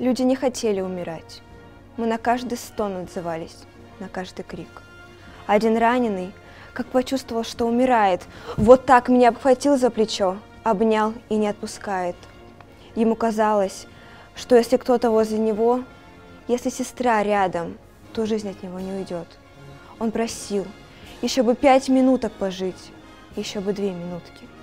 Люди не хотели умирать. Мы на каждый стон отзывались, на каждый крик. Один раненый, как почувствовал, что умирает, вот так меня обхватил за плечо, обнял и не отпускает. Ему казалось, что если кто-то возле него, если сестра рядом, то жизнь от него не уйдет. Он просил, еще бы 5 минуток пожить, еще бы 2 минутки.